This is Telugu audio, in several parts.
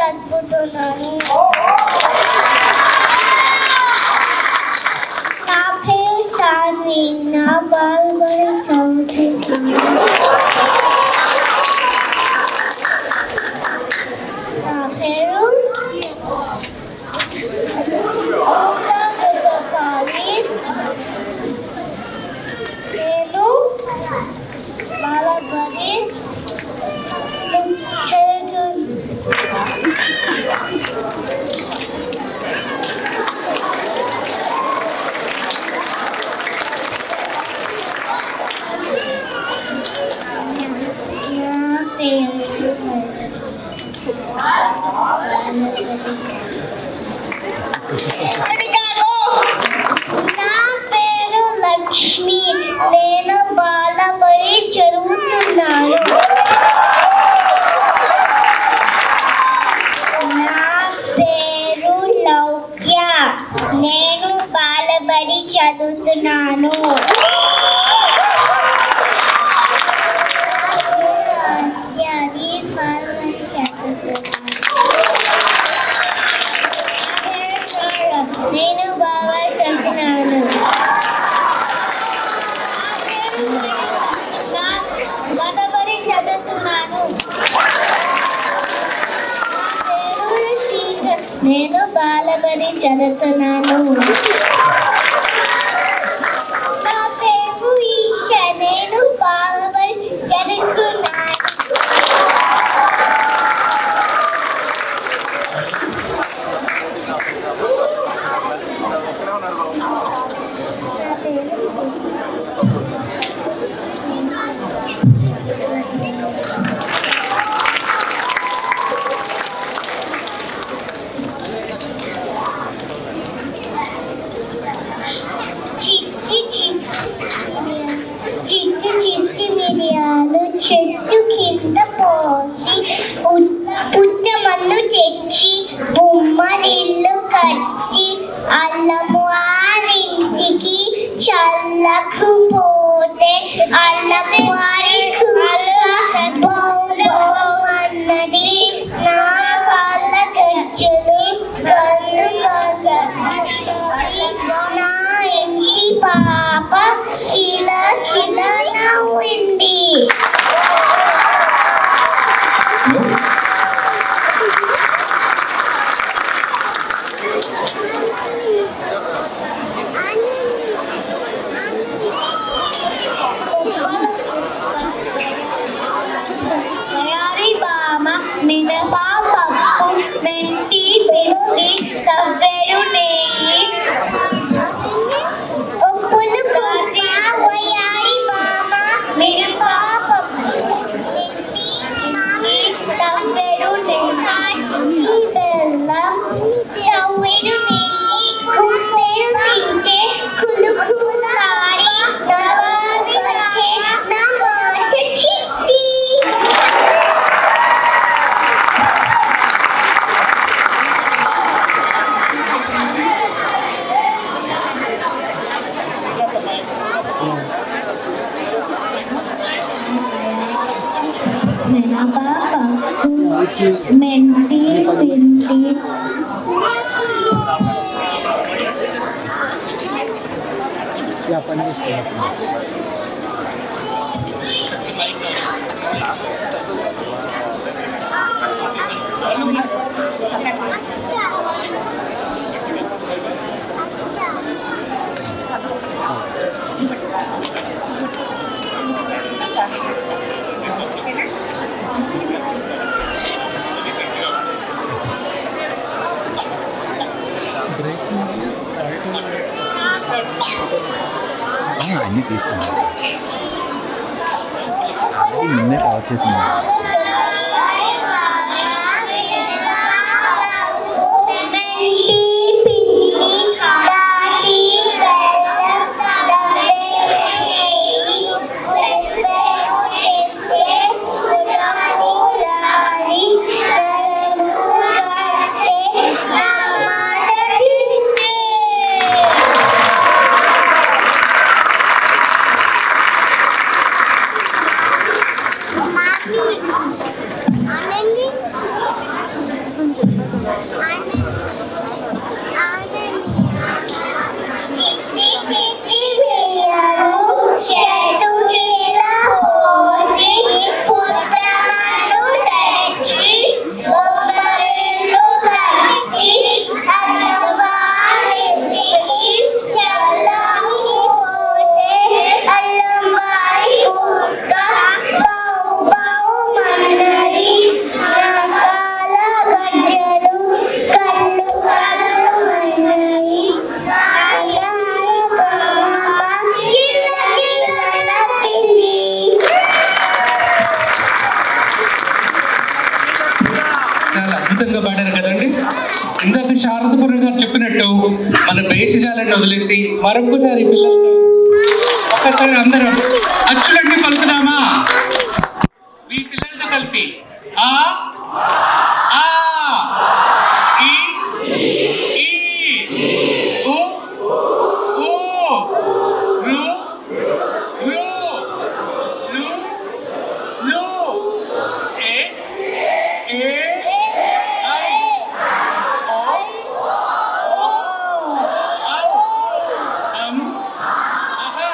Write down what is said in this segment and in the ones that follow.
జరుపుతున్నాను. నా పేరు సాన్వి. నా బాలబడి చదువుతున్నాను. నా పేరు నేను బాలబడి నా పేరు లక్ష్మి. నేను బాలబడి చదువుతున్నాను. నా పేరు లౌక్య. నేను బాలబడి చదువుతున్నాను. నేను బాగా చదువుతున్నాను. బాలబడి చదువుతున్నాను. నేను బాలబడి చదువుతున్నాను. నా పేరు ఈష. నేను బాలబడి చదువుతున్నాను. చిట్టి మిరియాలు చెట్టు కింద పోసి పుట్టమందు తెచ్చి బొమ్మరిల్లు కట్టి అల్లము ఆరింటికి చల్లకుపోతే అల్లము ఆరికి బొమ్మన్నది. నా కాళ్ళ గజ్జలు కళ్ళు నా ఇంటి పాప కిల కిల నవ్వింది. తయారీ బామ మినపప్పు మెంతి పిండి సవ్వెరు నెయ్యి ఉప్పులు కొట్ట వయారి బామ మినపప్పు మెంతి పిండి సవ్వెరు నెయ్యి బెల్లం సవ్వెరు నెయ్యి కుప్పెరు తింటే కులుకులాడి నవ్వొచ్చే నా మాట చిట్టి. మెంతి పిండి అన్నీ తీసుకున్నాను. నిన్నే కవర్ చేస్తున్నాను. Mommy. శారదపురం గారు చెప్పినట్టు మన భేషజాలను వదిలేసి మరొకసారి పిల్లలతో ఒక్కసారి అందరం అచ్చులన్నీ పలుకుదామా? మీ పిల్లలతో కలిపి ఆ ఆ ఈ ఈ ఉ ఊ రు రు లు లు ఏ ఏ ఐ ఓ ఓ ఔ అహ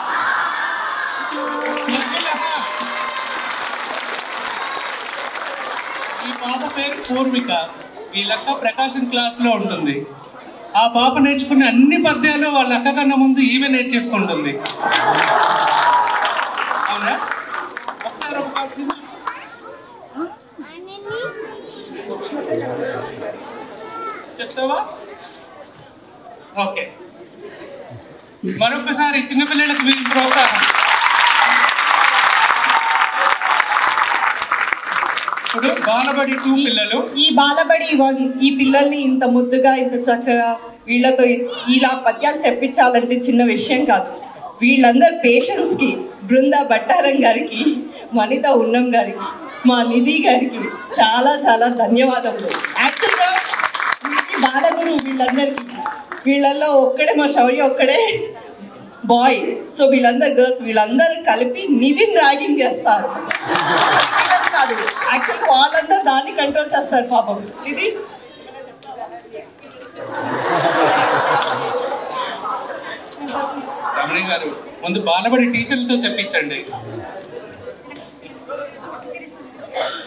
ఈ పాప పేరు పూర్విక. ఈ లెక్క ప్రకాశం క్లాస్లో ఉంటుంది. ఆ పాప నేర్చుకునే అన్ని పద్యాలు వాళ్ళ అక్క కన్నా ముందు ఈమె నేర్చేసుకుంటుంది. అవునా? ఒకసారి ఒక పద్యం చెప్తావా? ఓకే, మరొకసారి చిన్నపిల్లలకు మీ ప్రోత్సాహం. ఇప్పుడు బాలబడి 2 పిల్లలు, ఈ బాలబడి ఈ పిల్లల్ని ఇంత ముద్దుగా ఇంత చక్కగా వీళ్ళతో ఇలా పద్యాలు చెప్పించాలంటే చిన్న విషయం కాదు. వీళ్ళందరి పేషెంట్స్కి, బృందా బట్టారం గారికి, వనిత ఉన్నం గారికి, మా నిధి గారికి చాలా చాలా ధన్యవాదములు. యాక్చువల్గా బాలగురు వీళ్ళందరికీ, వీళ్ళల్లో ఒక్కడే మా శౌర్య ఒక్కడే బాయ్. సో వీళ్ళందరు గర్ల్స్, వీళ్ళందరూ కలిపి నిధిని ర్యాగింగ్ చేస్తారు. పిల్లలు కాదు, యాక్చువల్గా వాళ్ళందరూ దాన్ని కంట్రోల్ చేస్తారు పాపం. ఇది రమణి గారు ముందు బాలబడి టీచర్లతో చెప్పించండి.